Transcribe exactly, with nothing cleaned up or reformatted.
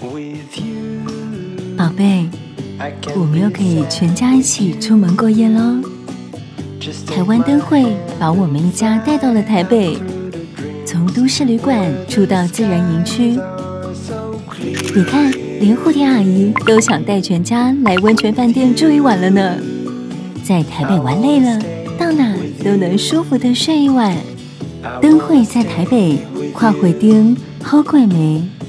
宝贝，我们又可以全家一起出门过夜咯。台湾灯会把我们一家带到了台北，从都市旅馆住到自然营区。你看，连蝴蝶阿姨都想带全家来温泉饭店住一晚了呢。在台北玩累了，到哪都能舒服的睡一晚。灯会在台北，跨会丁好贵没？